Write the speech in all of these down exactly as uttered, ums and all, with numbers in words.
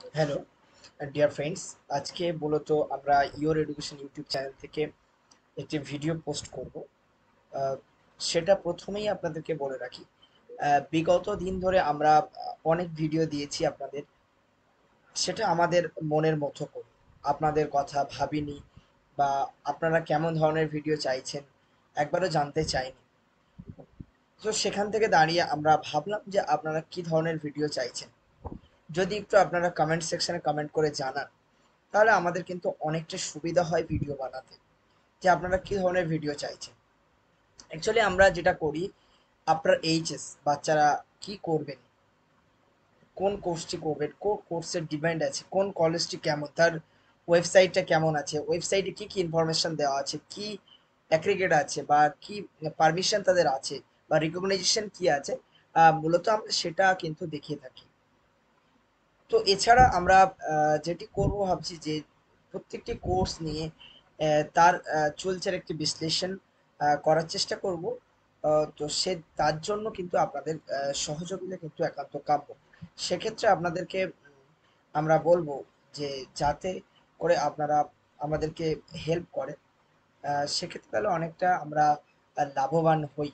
Hello dear friends, আজকে মূলত আমরা ইওর এডুকেশন ইউটিউব চ্যানেল থেকে একটি ভিডিও পোস্ট করব। আহ, সেটা প্রথমেই আপনাদেরকে বলে রাখি, আহ, বিগত দিন ধরে আমরা আহ, অনেক ভিডিও দিয়েছি আপনাদের। সেটা আমাদের মনের মতো করে, আপনাদের কথা ভাবিনি বা আপনারা কেমন ধরনের ভিডিও চাইছেন একবারও জানতে চাইনি। তো সেখান থেকে দাঁড়িয়ে আমরা ভাবলাম যে আপনারা কি ধরনের ভিডিও চাইছেন, যদি একটু আপনারা কমেন্ট সেকশনে কমেন্ট করে জানান, তাহলে আমাদের কিন্তু অনেকটা সুবিধা হয় ভিডিও বানাতে, যে আপনারা কি ধরনের ভিডিও চাইছেন। অ্যাকচুয়ালি আমরা যেটা করি, আপনার এইচএস বাচ্চারা কি করবেন, কোন কোর্সটি করবেন, কোন কোর্সের ডিমান্ড আছে, কোন কলেজটি কেমন, তার ওয়েবসাইটটা কেমন আছে, ওয়েবসাইটে কি কি ইনফরমেশন দেওয়া আছে, কি অ্যাগ্রিগেট আছে বা কি পারমিশন তাদের আছে বা রিকগনাইজেশন কি আছে, আহ, মূলত আমরা সেটা কিন্তু দেখিয়ে থাকি। তো এছাড়া আমরা আহ, যেটি করব ভাবছি যে প্রত্যেকটি কোর্স নিয়ে আহ, তার আহ, চলছে একটি বিশ্লেষণ আহ, করার চেষ্টা করব। আহ, তো সে তার জন্য কিন্তু আপনাদের আহ, সহযোগিতা কিন্তু একান্ত কাম্য। সেক্ষেত্রে আপনাদেরকে উম, আমরা বলবো যে যাতে করে আপনারা আমাদেরকে হেল্প করেন। আহ, সেক্ষেত্রে তাহলে অনেকটা আমরা আহ, লাভবান হই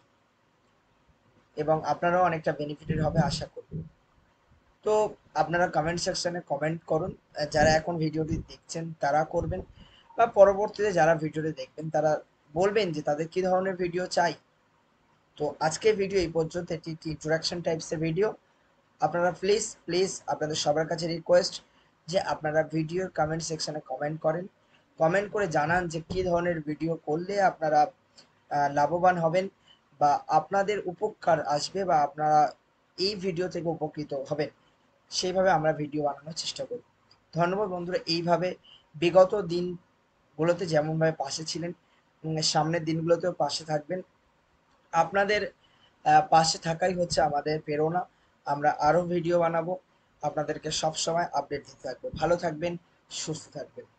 এবং আপনারাও অনেকটা বেনিফিটেড হবে আশা করি। তো আপনারা কমেন্ট সেকশনে কমেন্ট করুন। আহ, যারা এখন ভিডিওটি দেখছেন তারা করবেন, বা পরবর্তীতে যারা ভিডিওটি দেখবেন তারা বলবেন যে তাদের কি ধরনের ভিডিও চাই। তো আজকের ভিডিও এই পর্যন্ত, এটি একটি ইন্ট্রোডাকশন টাইপসের ভিডিও। আপনারা প্লিজ প্লিজ আপনাদের সবার কাছে রিকোয়েস্ট যে আপনারা ভিডিওর কমেন্ট সেকশনে কমেন্ট করেন, কমেন্ট করে জানান যে কি ধরনের ভিডিও করলে আপনারা আহ, লাভবান হবেন বা আপনাদের উপকার আসবে বা আপনারা এই ভিডিও থেকে উপকৃত হবেন। সেইভাবে আমরা ভিডিও বানানোর চেষ্টা করি। ধন্যবাদ বন্ধুরা, এইভাবে বিগত দিনগুলোতে যেমনভাবে পাশে ছিলেন, উম, সামনের দিনগুলোতেও পাশে থাকবেন। আপনাদের আহ, পাশে থাকাই হচ্ছে আমাদের প্রেরণা। আমরা আরও ভিডিও বানাবো, আপনাদেরকে সব সময় আপডেট দিতে থাকবো। ভালো থাকবেন, সুস্থ থাকবেন।